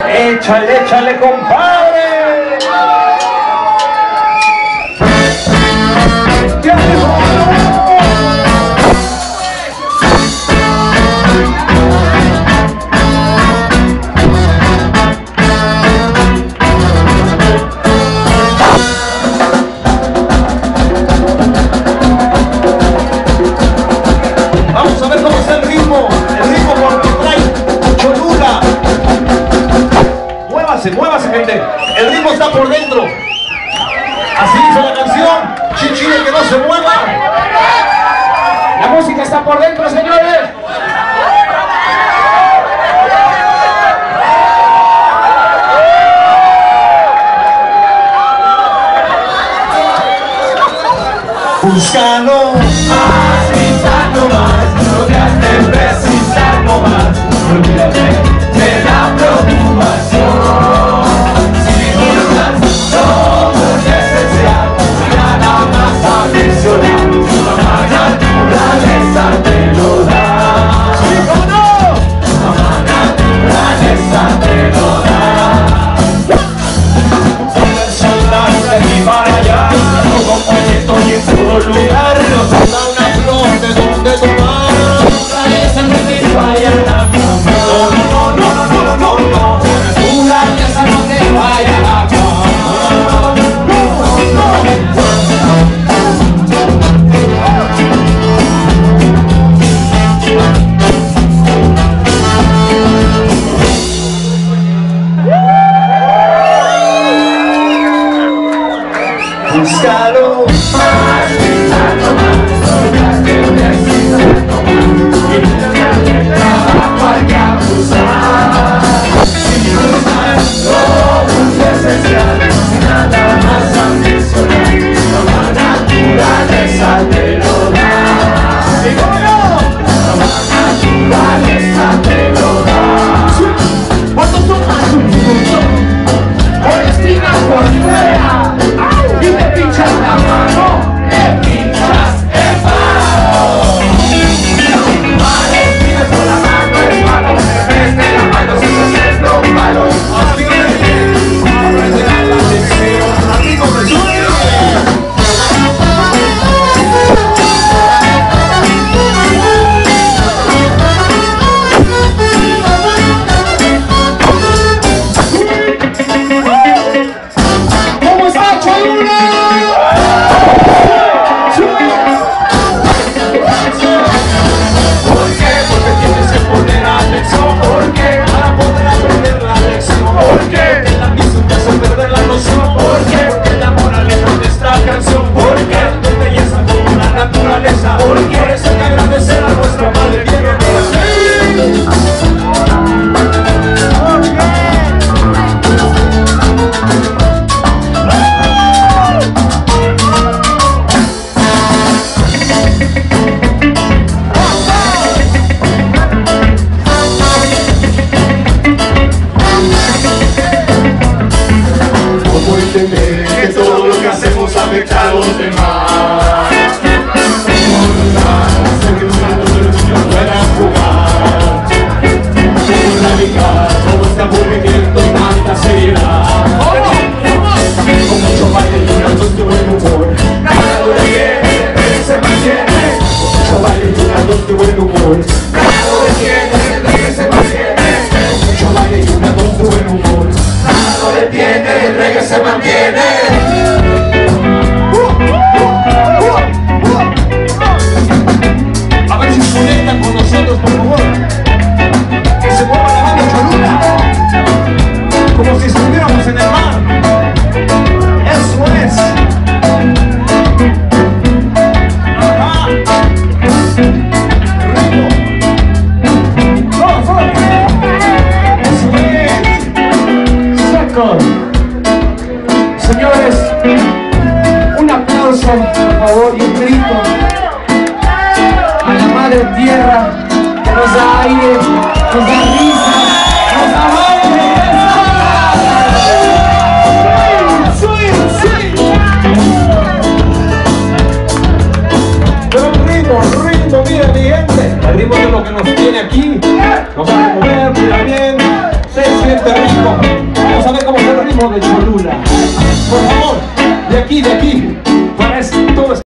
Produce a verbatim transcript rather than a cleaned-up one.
Échale, échale, compadre. Vamos a ver cómo está el ritmo. El ritmo porque trae Cholula. Muévase, muévase, gente. El ritmo está por dentro. Así dice la canción. Chichile que no se mueva. La música está por dentro, señores. Búscalo más, gritando más, no te has de precisar no más. Olvídate de la preocupación. Si buscas todo es esencial, nada más adicional. La naturaleza te lo da. ¿Sí o no? La naturaleza te lo da. Sobre el soldado de aquí para allá, tu compañero y en todo lugar nos da una flor de donde tomar. La naturaleza no te vaya a la cama. No, no, no, no, no, no, no. La naturaleza no te vaya a la cama. No, no, no. Búscalo más, gritando más, horas que necesitando más. Y no trabajo hay que abusar. Si buscas todo es esencial, nada más adicional. La naturaleza te lo da. ¿Y cómo no? La naturaleza te lo da. Cuando tomas un fruto, por espinas por fuera, y te pinchas la mano, te pinchas el palo. Vale, pinchas con la mano el palo, te ves de la mano si te haces los palos. Así que, aprende la lección, amigo, me sube. ¿Cómo está Cholula? ¿Por qué? Porque tienes que poner atención. ¿Por qué? Para poder aprender la lección. ¿Por qué? El aviso te hace perder la noción. ¿Por qué? Porque la moraleja de esta canción. ¿Por qué? Tu belleza como la naturaleza. ¿Por qué? Por eso hay que agradecer a nuestra madre tierra. Entender que todo lo que hacemos afecta a los demás. Sé que los gatos de los niños puedan jugar. Como erradicar todo este aburrimiento y tanta seriedad. Con mucho baile y un alto de buen humor. Nada lo detiene, el se mantiene. Con mucho baile y un alto de buen humor. Nada lo detiene, el reggae se mantiene. Con mucho baile y un alto de buen humor. Nada lo detiene, el reggae se mantiene. A ver si se conectan con nosotros, por favor. Que se mueva la banda Cholula, como si estuviéramos en el mar. Eso es. Ajá. Ritmo. Vamos, vamos. Eso es. Seco. Señores, un aplauso, por favor, y un grito a la madre tierra que nos da aire, nos da risa, nos da baile. ¡Sí, sí! Pero un ritmo, un ritmo, miren mi gente, el ritmo de lo que nos tiene aquí, nos va a mover, mira bien, se siente bien. México. Vamos a ver cómo está el ritmo de Cholula. Por favor, de aquí, de aquí.